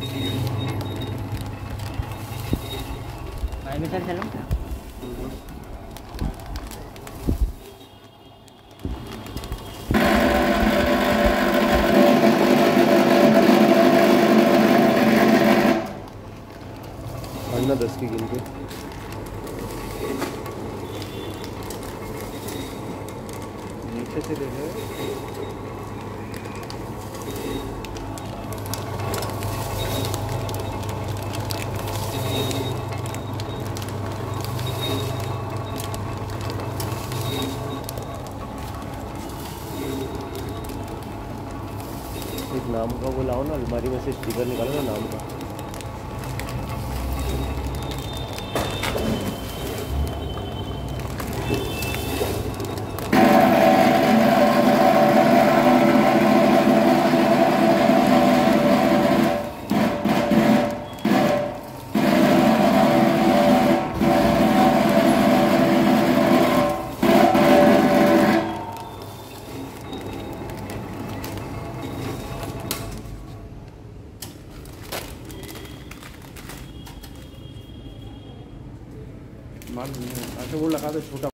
भाई मैं सर चलूँ क्या? अन्ना 10 की गिन के नीचे से दे दे। एक नाम का वो लाओ ना, अलमारी में से स्टिकर निकालो ना नाम का। मान अच्छा वो लगा दो छोटा।